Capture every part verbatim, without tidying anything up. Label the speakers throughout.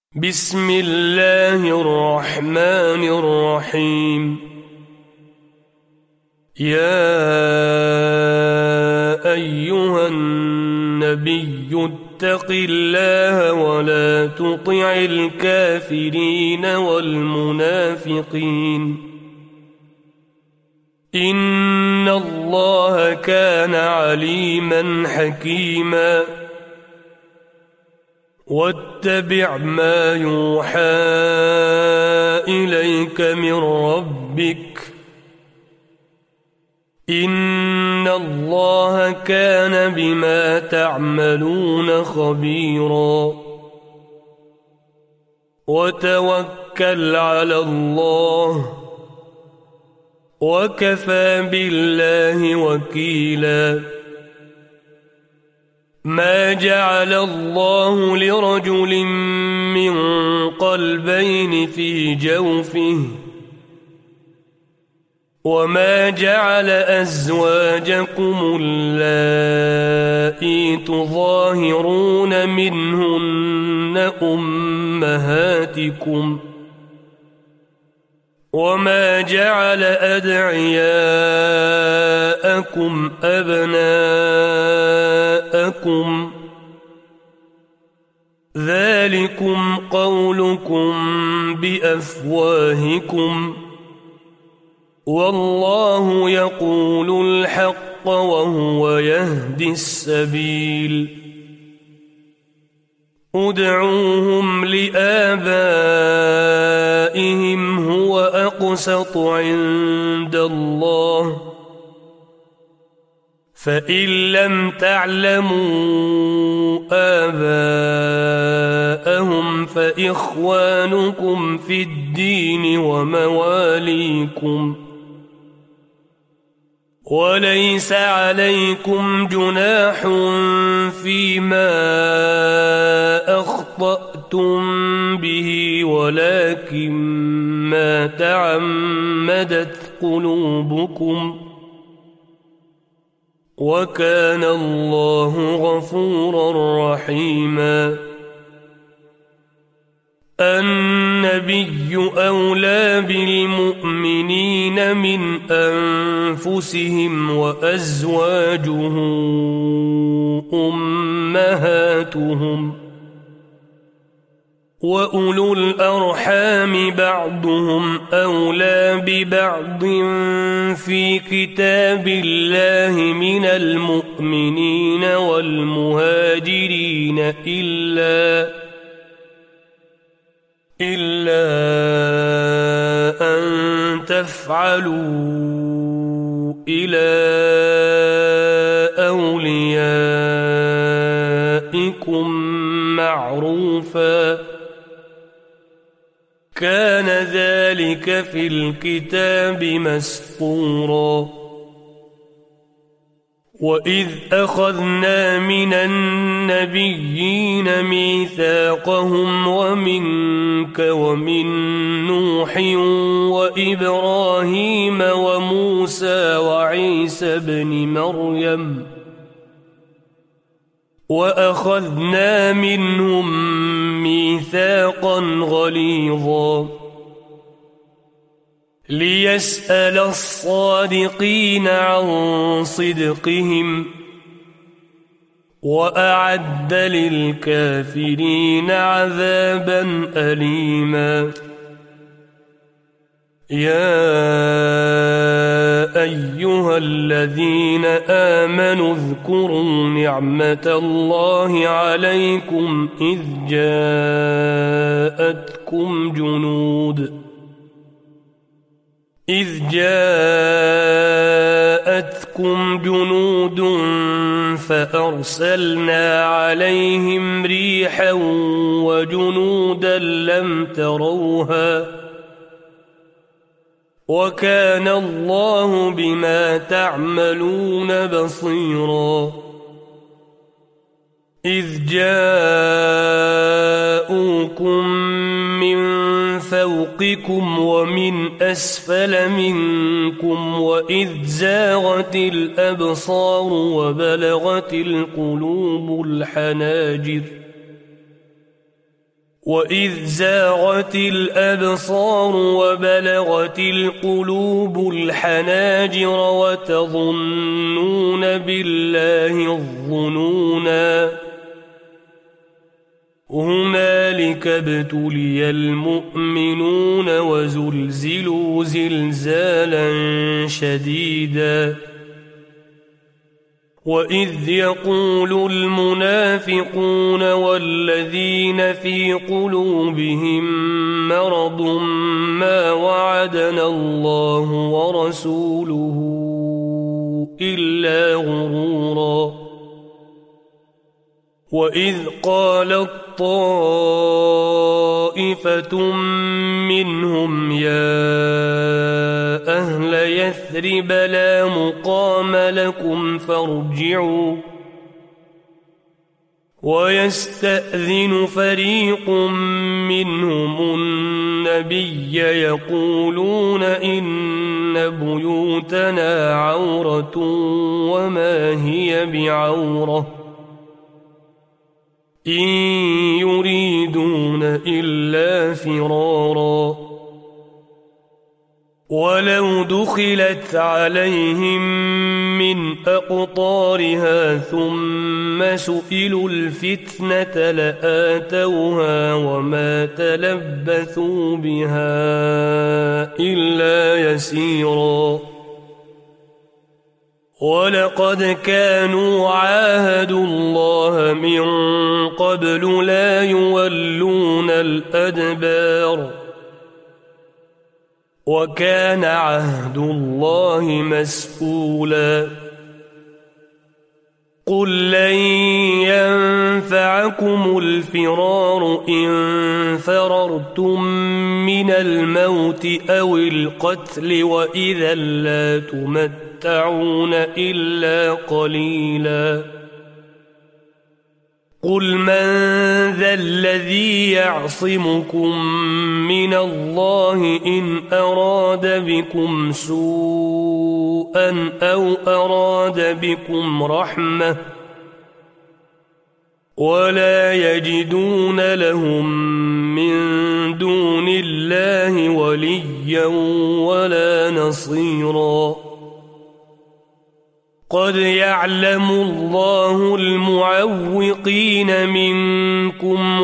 Speaker 1: بسم الله الرحمن الرحيم. يا أيها النبي اتق الله ولا تطع الكافرين والمنافقين إن الله كان عليما حكيما. واتبع ما يوحى إليك من ربك إن الله كان بما تعملون خبيرا. وتوكل على الله وكفى بالله وكيلا. ما جعل الله لرجل من قلبين في جوفه وما جعل أزواجكم اللائي تظاهرون منهن أمهاتكم وما جعل أدعياءكم أبناءكم ذلكم قولكم بأفواهكم والله يقول الحق وهو يهدي السبيل. ادعوهم لآبائهم هو أقسط عند الله فإن لم تعلموا آباءهم فإخوانكم في الدين ومواليكم وليس عليكم جناح فيما أخطأتم به ولكن ما تعمدت قلوبكم وكان الله غفورا رحيما. النبي أولى بالمؤمنين من أنفسهم وأزواجه أمهاتهم وأولو الأرحام بعضهم أولى ببعض في كتاب الله من المؤمنين والمهاجرين إلا إلا أن تفعلوا إلى أوليائكم معروفا كان ذلك في الكتاب مسطورا. وإذ أخذنا من النبيين ميثاقهم ومنك ومن نوح وإبراهيم وموسى وعيسى بن مريم وأخذنا منهم ميثاقا غليظا ليسأل الصادقين عن صدقهم وأعد للكافرين عذابا أليما. يا أيها الذين آمنوا اذكروا نعمة الله عليكم إذ جاءتكم جنود إذ جاءتكم جنود فأرسلنا عليهم ريحا وجنودا لم تروها وكان الله بما تعملون بصيرا. إذ جاءوكم من فوقكم ومن أسفل منكم وإذ زاغت الأبصار وبلغت القلوب الحناجر وإذ زاغت الأبصار وبلغت القلوب الحناجر وتظنون بالله الظنونا هنالك ابتلي المؤمنون وزلزلوا زلزالا شديدا وإذ يقول المنافقون والذين في قلوبهم مرض ما وعدنا الله ورسوله إلا غرورا وإذ قالت طائفة منهم يا أهل يثرب لا مقام لكم فارجعوا ويستأذن فريق منهم النبي يقولون إن بيوتنا عورة وما هي بعورة إن يريدون إلا فرارا ولو دخلت عليهم من أقطارها ثم سئلوا الفتنة لآتوها وما تلبثوا بها إلا يسيرا ولقد كانوا عاهدوا الله من قبل لا يولون الأدبار وكان عهد الله مسؤولا قل لن ينفعكم الفرار إن فررتم من الموت أو القتل وإذا لا تمتعون إلا قليلا قل من ذا الذي يعصمكم من الله إن أراد بكم سوءا أو أراد بكم رحمة ولا يجدون لهم من دون الله وليا ولا نصيرا قد يعلم الله المعوقين منكم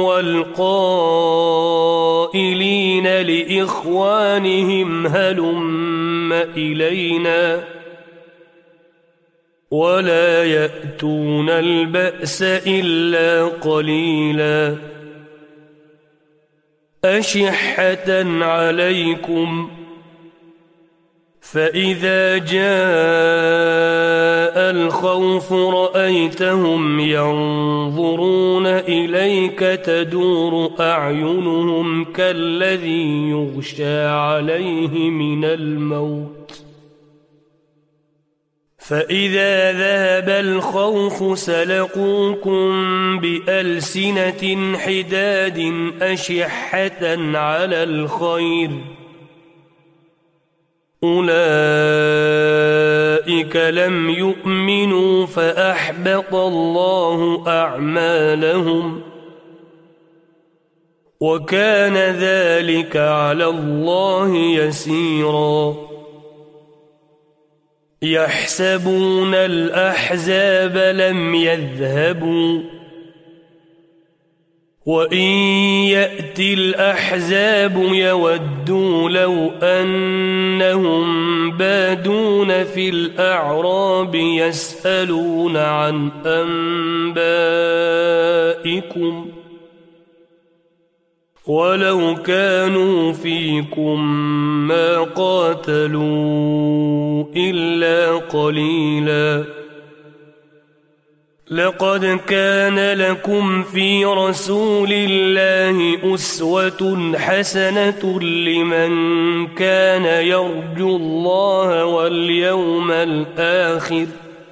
Speaker 1: والقائلين لإخوانهم هلم إلينا ولا يأتون البأس إلا قليلا أشحة عليكم فإذا جاء الخوف رأيتهم ينظرون إليك تدور أعينهم كالذي يغشى عليه من الموت فإذا ذهب الخوف سلقوكم بألسنة حداد أشحة على الخير أولئك لم يؤمنوا فأحبط الله أعمالهم وكان ذلك على الله يسيرا يحسبون الأحزاب لم يذهبوا وإن يأتي الأحزاب يودوا لو أنهم بادون في الأعراب يسألون عن أنبائكم ولو كانوا فيكم ما قاتلوا إلا قليلا لقد كان لكم في رسول الله أسوة حسنة لمن كان يرجو الله واليوم الآخر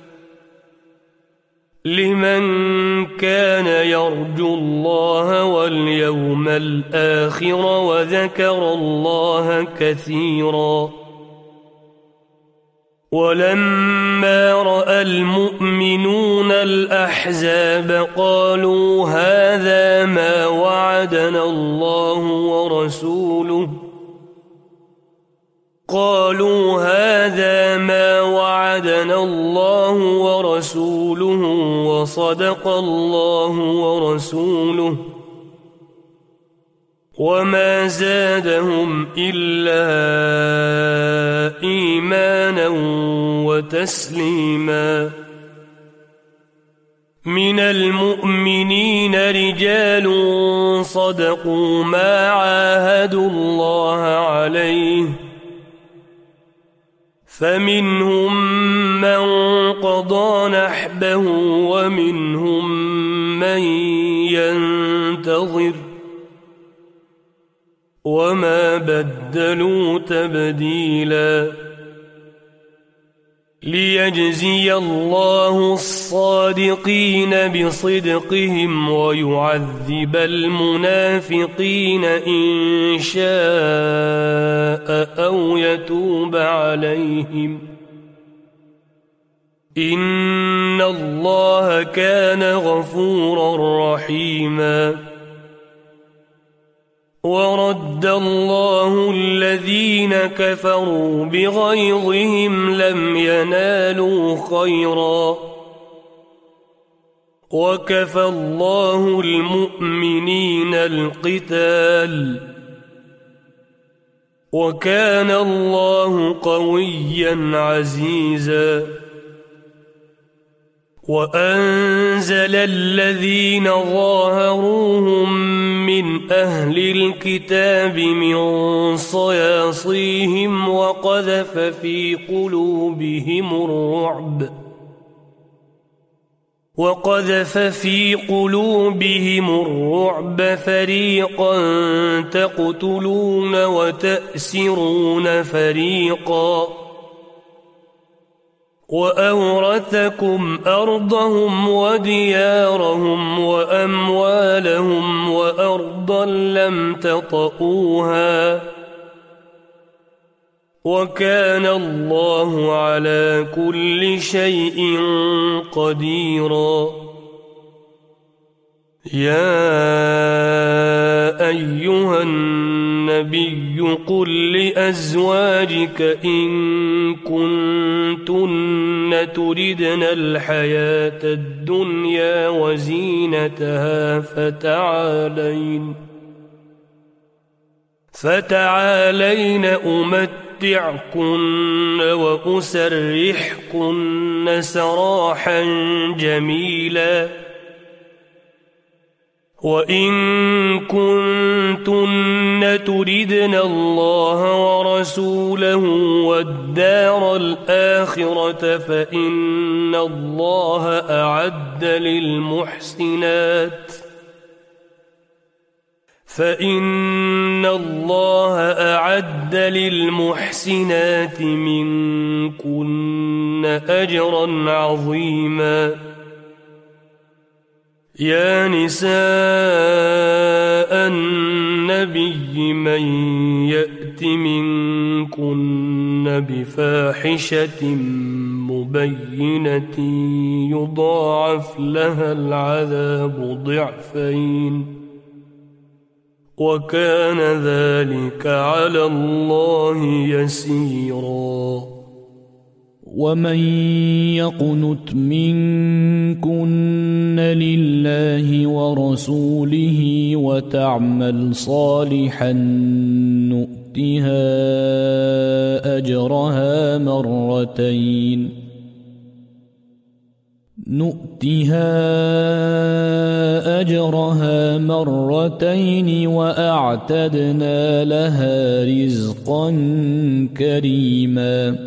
Speaker 1: لمن كان يرجو الله واليوم الآخر وذكر الله كثيرا ولما رأى المؤمنون الأحزاب قالوا هذا ما وعدنا الله ورسوله قالوا هذا ما وعدنا الله ورسوله وصدق الله ورسوله وما زادهم إلا إيمانا وتسليما. من المؤمنين رجال صدقوا ما عاهدوا الله عليه فمنهم من قضى نحبه ومنهم من ينتظر وما بدلوا تبديلا. ليجزي الله الصادقين بصدقهم ويعذب المنافقين إن شاء أو يتوب عليهم إن الله كان غفورا رحيما. ورد الله الذين كفروا بغيظهم لم ينالوا خيرا وكفى الله المؤمنين القتال وكان الله قويا عزيزا. وأنزل الذين ظاهروهم من أهل الكتاب من صياصيهم وقذف في قلوبهم الرعب وقذف في قلوبهم الرعب فريقا تقتلون وتأسرون فريقا وأورثكم أرضهم وديارهم وأموالهم وأرضا لم تطئوها وكان الله على كل شيء قديرا. يا أيها النبي قل لأزواجك إن كنتن تردن الحياة الدنيا وزينتها فتعالين فتعالين أمتعكن وأسرحكن سراحا جميلا. وإن كنتن تردن الله ورسوله والدار الآخرة فإن الله أعد للمحسنات فإن الله أعد للمحسنات منكن أجرا عظيما. يا نساء النبي من يأت منكن بفاحشة مبينة يضاعف لها العذاب ضعفين وكان ذلك على الله يسيرا.
Speaker 2: ومن يقنت منكن لله ورسوله وتعمل صالحا نؤتها أجرها مرتين نؤتها أجرها مرتين وأعتدنا لها رزقا كريما.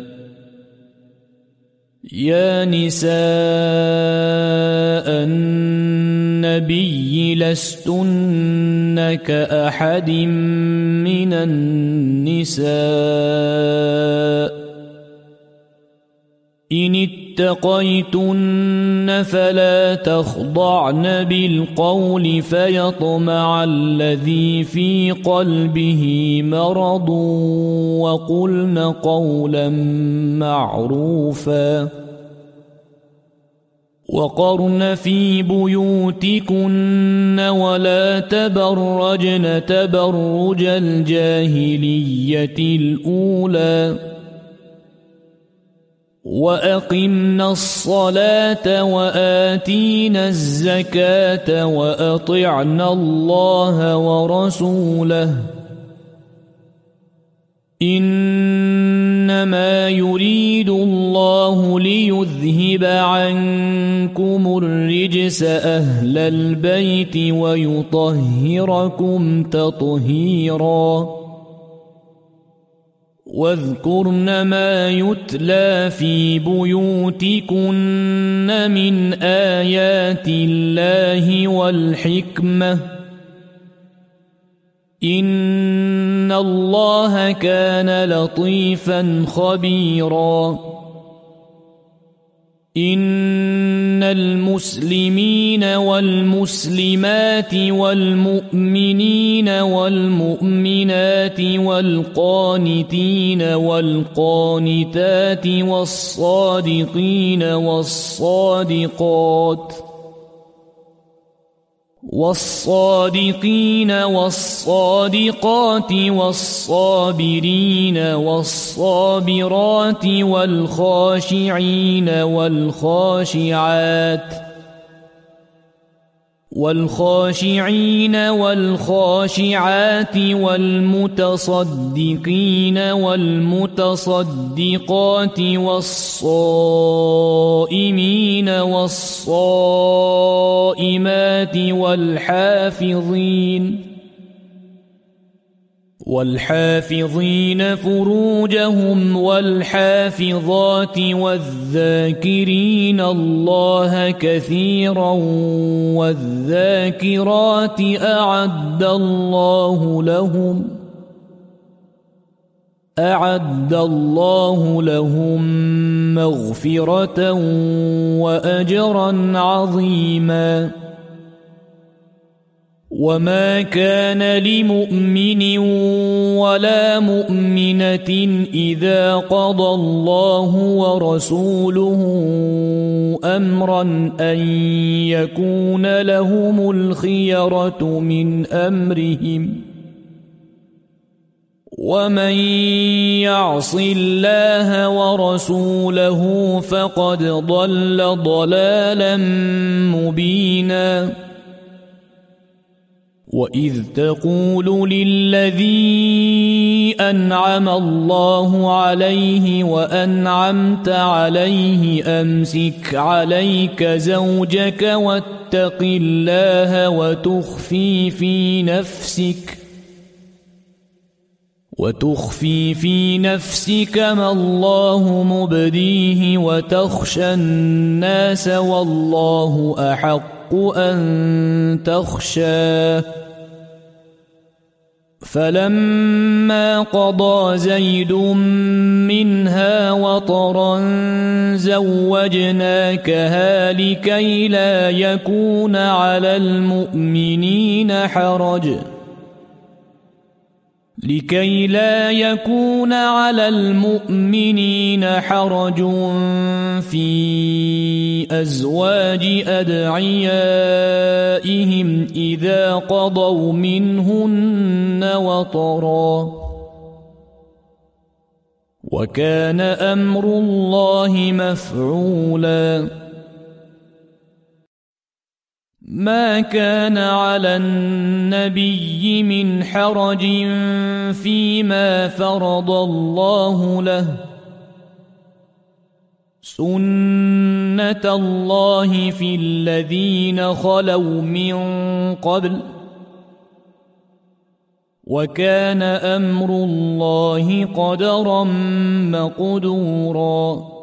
Speaker 2: يا نساء النبي لستن كأحد من النساء إن اتقيتن فلا تخضعن بالقول فيطمع الذي في قلبه مرض وقلن قولا معروفا وقرن في بيوتكن ولا تبرجن تبرج الجاهلية الأولى وأقمنا الصلاة وآتينا الزكاة وأطعنا الله ورسوله إنما يريد الله ليذهب عنكم الرجس أهل البيت ويطهركم تطهيرا واذكرن ما يتلى في بيوتكن من آيات الله والحكمة إن الله كان لطيفا خبيرا إن المسلمين والمسلمات والمؤمنين والمؤمنات والقانتين والقانتات والصادقين والصادقات والصادقين والصادقات والصابرين والصابرات والخاشعين والخاشعات والخاشعين والخاشعات والمتصدقين والمتصدقات والصائمين والصائمات والحافظين والحافظين فروجهم والحافظات والذاكرين الله كثيرا والذاكرات أعد الله لهم أعد الله لهم مغفرة وأجرا عظيما وما كان لمؤمن ولا مؤمنة إذا قضى الله ورسوله أمرا أن يكون لهم الخيرة من أمرهم ومن يعص الله ورسوله فقد ضل ضلالا مبينا وإذ تقول للذي أنعم الله عليه وأنعمت عليه أمسك عليك زوجك واتق الله وتخفي في نفسك وتخفي في نفسك ما الله مبديه وتخشى الناس والله أحق أن تخشاه فلما قضى زيد منها وطرا زوجناكها لكي لا يكون على المؤمنين حرج لكي لا يكون على المؤمنين حرج في أزواج أدعيائهم إذا قضوا منهن وطرا وكان أمر الله مفعولا ما كان على النبي من حرج فيما فرض الله له سنة الله في الذين خلوا من قبل وكان أمر الله قدرا مقدورا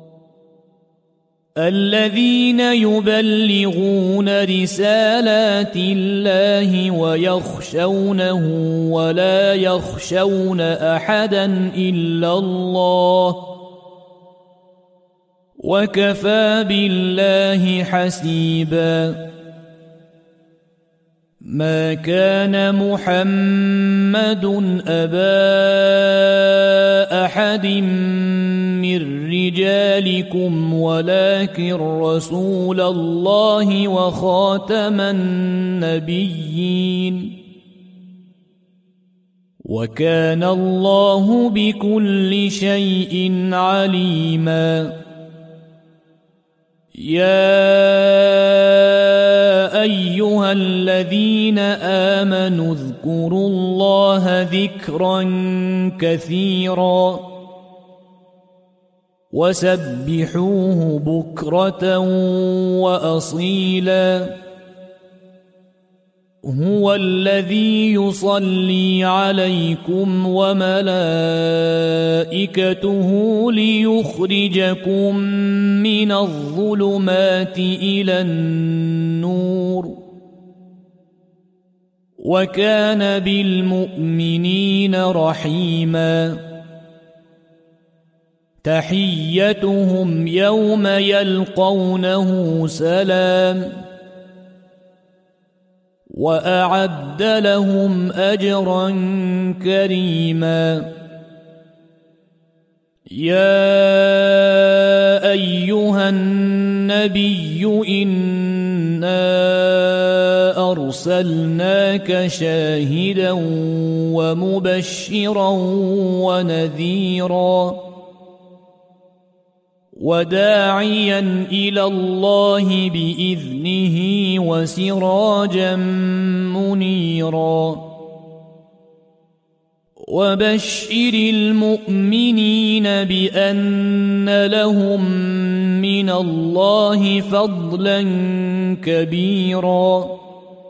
Speaker 2: الذين يبلغون رسالات الله ويخشونه ولا يخشون أحدا إلا الله وكفى بالله حسيبا. ما كان محمد أبا أحد من رجالكم ولكن رسول الله وخاتم النبيين وكان الله بكل شيء عليما. يا أيها الذين آمنوا اذكروا الله ذكرا كثيرا وسبحوه بكرة وأصيلا. هو الذي يصلي عليكم وملائكته ليخرجكم من الظلمات إلى النور وكان بالمؤمنين رحيما. تحيتهم يوم يلقونه سلام وأعد لهم أجرا كريما. يا أيها النبي إنا أرسلناك شاهدا ومبشرا ونذيرا وداعيا إلى الله بإذنه وسراجا منيرا. وبشر المؤمنين بأن لهم من الله فضلا كبيرا.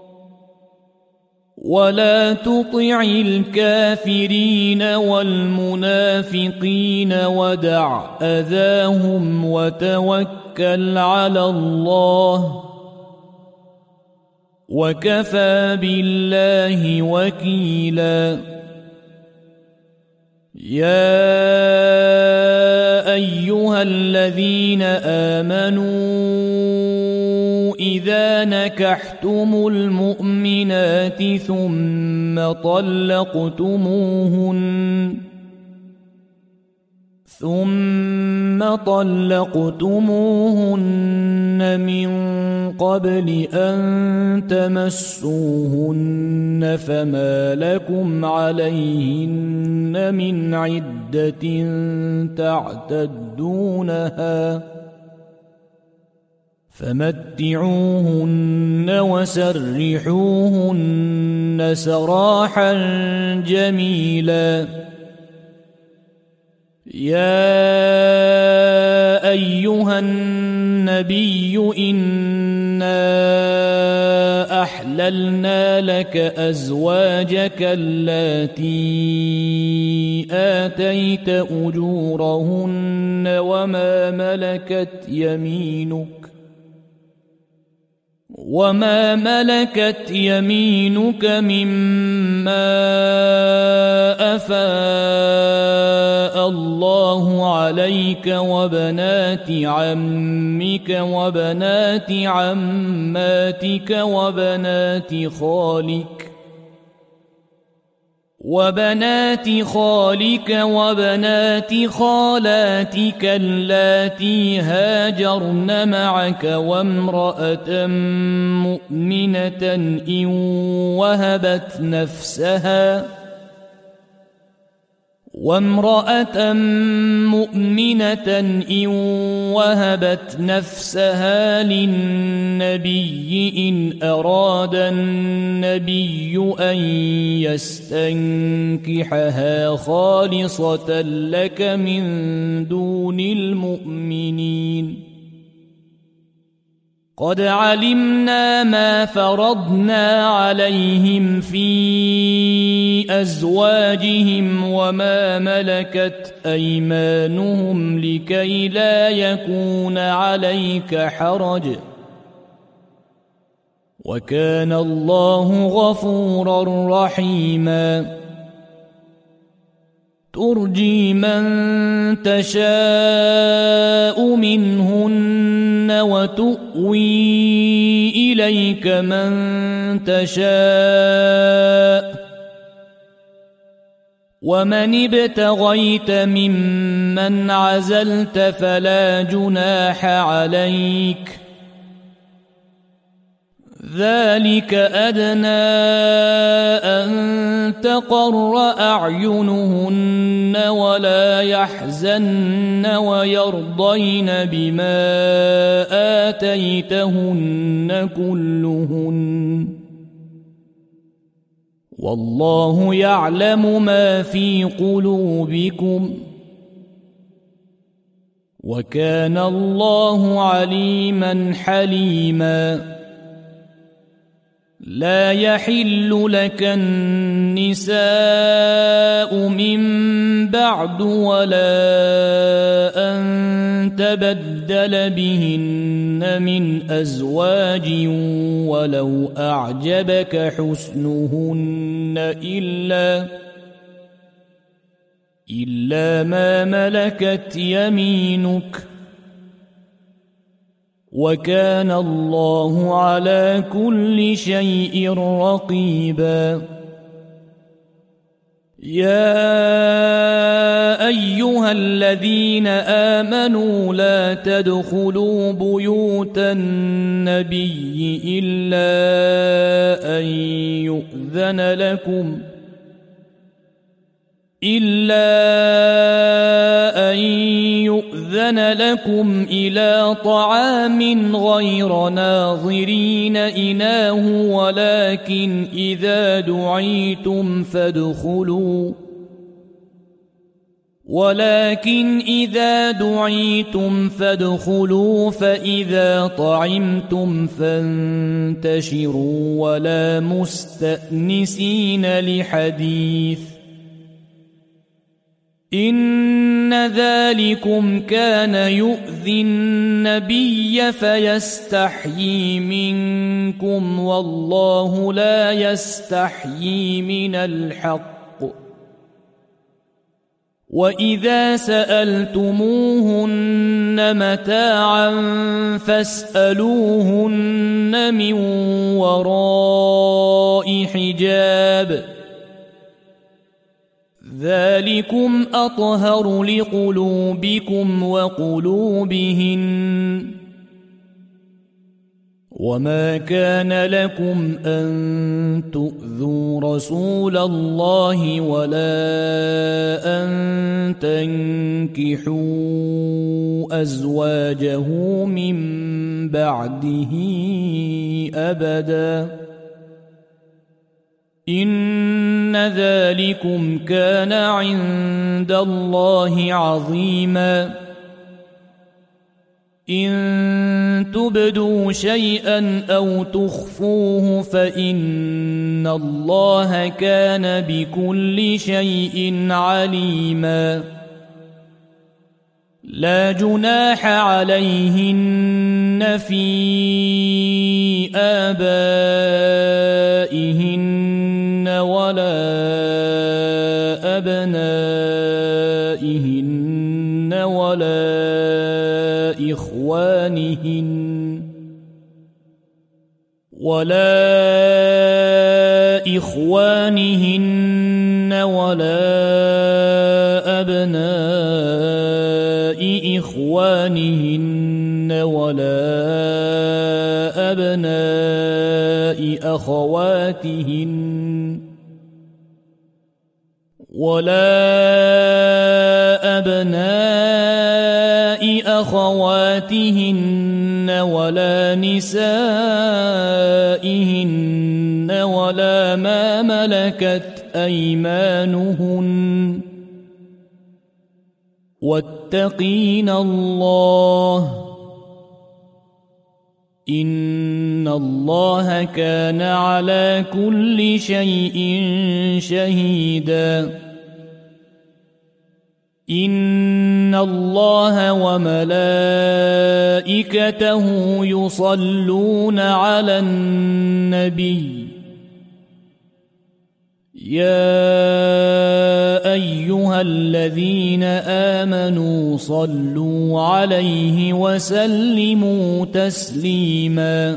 Speaker 2: ولا تطع الكافرين والمنافقين ودع أذاهم وتوكل على الله وكفى بالله وكيلا. يا أيها الذين آمنوا إذا نكحتم المؤمنات ثم طلقتموهن ثم طلقتموهن من قبل أن تمسوهن فما لكم عليهن من عدة تعتدونها فمتعوهن وسرحوهن سراحا جميلا. يا أيها النبي إنا أحللنا لك أزواجك اللاتي آتيت أجورهن وما ملكت يمينك وما ملكت يمينك مما أفاء الله عليك وبنات عمك وبنات عماتك وبنات خالك وبنات خالك وبنات خالاتك اللاتي هاجرن معك وامرأة مؤمنة إن وهبت نفسها وامرأة مؤمنة إن وهبت نفسها للنبي إن أراد النبي أن يستنكحها خالصة لك من دون المؤمنين. قد علمنا ما فرضنا عليهم في أزواجهم وما ملكت أيمانهم لكي لا يكون عليك حرج وكان الله غفورا رحيما. ترجي من تشاء منهن وتؤوي إليك من تشاء ومن ابتغيت ممن عزلت فلا جناح عليك ذلك أدنى أن تقر أعينهن ولا يحزن ويرضين بما آتيتهن كلهن والله يعلم ما في قلوبكم وكان الله عليما حليما لا يحل لك النساء من بعد ولا أن تبدل بهن من أزواج ولو أعجبك حسنهن إلا إلا ما ملكت يمينك وكان الله على كل شيء رقيبا يا أيها الذين آمنوا لا تدخلوا بيوت النبي إلا أن يؤذن لكم إلا أن يؤذن لكم إلى طعام غير ناظرين إناه ولكن إذا دعيتم فادخلوا ولكن إذا دعيتم فادخلوا فإذا طعمتم فانتشروا ولا مستأنسين لحديث إن ذلكم كان يؤذي النبي فيستحيي منكم والله لا يستحيي من الحق وإذا سألتموهن متاعا فاسألوهن من وراء حجاب ذلكم أطهر لقلوبكم وقلوبهن وما كان لكم أن تؤذوا رسول الله ولا أن تنكحوا أزواجه من بعده أبدا إن ذلكم كان عند الله عظيما إن تبدوا شيئا أو تخفوه فإن الله كان بكل شيء عليما لا جناح عليهن في آبائهن ولا أبنائهن ولا إخوانهن ولا إخوانهن ولا أبناء إخوانهن ولا أبناء أخواتهن ولا أبناء أخواتهن ولا نسائهن ولا ما ملكت أيمانهن واتقين الله إن الله كان على كل شيء شهيدا إن الله وملائكته يصلون على النبي يا أيها الذين آمنوا صلوا عليه وسلموا تسليما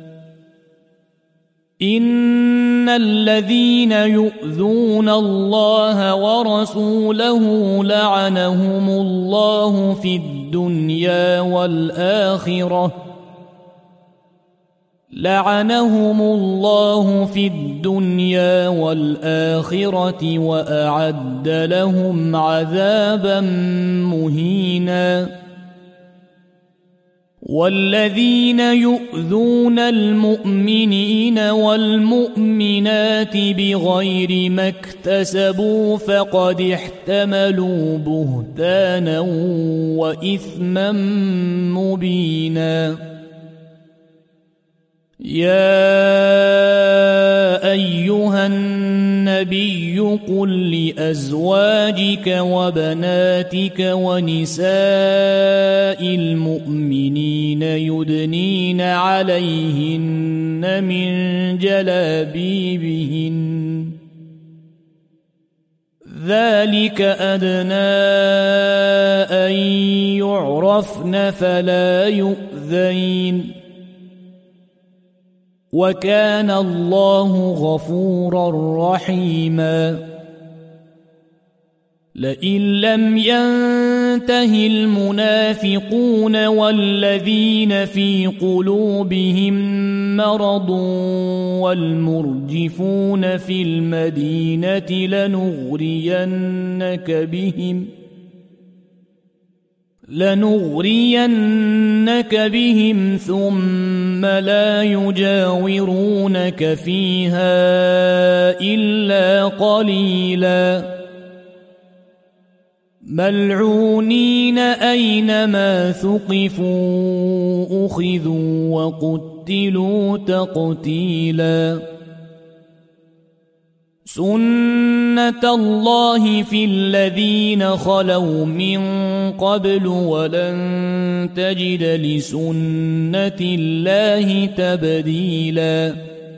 Speaker 2: إن الذين يؤذون الله ورسوله لعنهم الله في الدنيا والآخرة لعنهم الله في الدنيا والآخرة وأعد لهم عذابا مهينا والذين يؤذون المؤمنين والمؤمنات بغير ما اكتسبوا فقد احتملوا بهتانا وإثما مبينا يا أيها النبي قل لأزواجك وبناتك ونساء المؤمنين يدنين عليهن من جلابيبهن ذلك أدنى أن يعرفن فلا يؤذين وكان الله غفورا رحيما لئن لم ينته المنافقون والذين في قلوبهم مرض والمرجفون في المدينة لنغرينك بهم لنغرينك بهم ثم لا يجاورونك فيها إلا قليلا ملعونين أينما ثقفوا أخذوا وقتلوا تقتيلا سنة الله في الذين خلوا من قبل ولن تجد لسنة الله تبديلا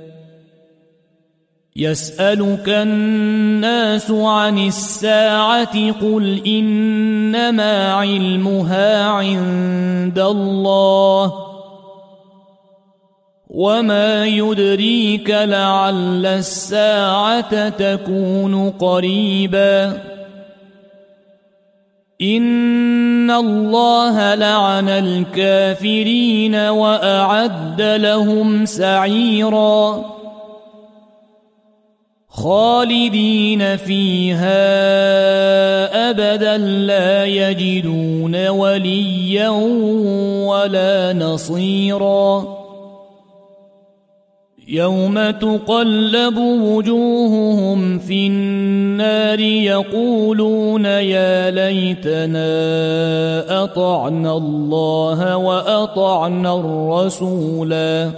Speaker 2: يسألك الناس عن الساعة قل إنما علمها عند الله وما يدريك لعل الساعة تكون قريبا إن الله لعن الكافرين وأعد لهم سعيرا خالدين فيها أبدا لا يجدون وليا ولا نصيرا يوم تقلب وجوههم في النار يقولون يا ليتنا أطعنا الله وأطعنا الرسولا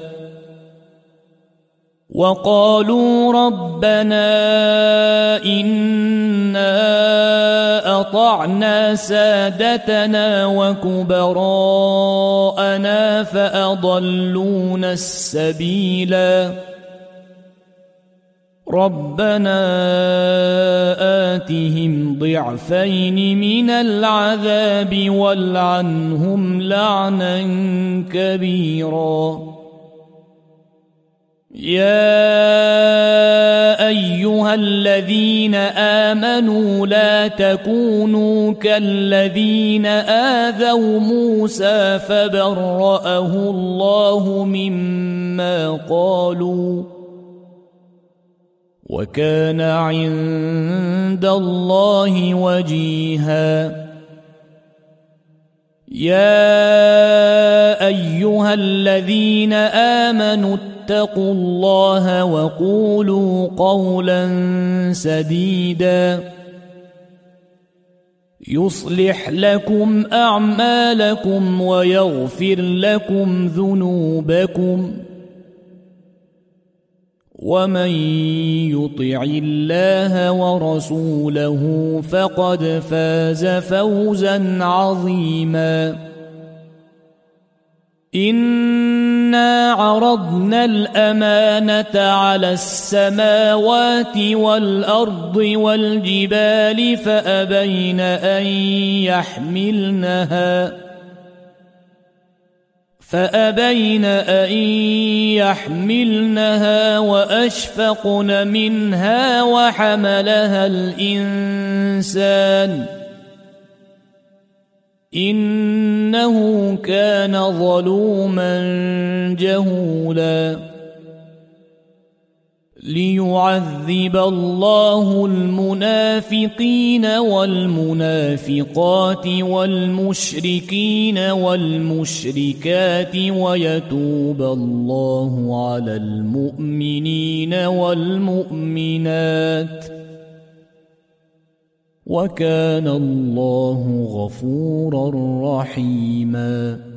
Speaker 2: وقالوا ربنا إنا أطعنا سادتنا وكبراءنا فأضلونا السبيلا ربنا آتهم ضعفين من العذاب والعنهم لعنا كبيرا يا أيها الذين آمنوا لا تكونوا كالذين آذوا موسى فبرأه الله مما قالوا وكان عند الله وجيها يا أيها الذين آمنوا اتقوا الله وقولوا قولا سديدا يصلح لكم أعمالكم ويغفر لكم ذنوبكم ومن يطع الله ورسوله فقد فاز فوزا عظيما إنا عرضنا الأمانة على السماوات والأرض والجبال فأبين أن يحملنها فأبين أن يحملنها وأشفقن منها وحملها الإنسان إنه كان ظلوما جهولا ليعذب الله المنافقين والمنافقات والمشركين والمشركات ويتوب الله على المؤمنين والمؤمنات وكان الله غفورا رحيما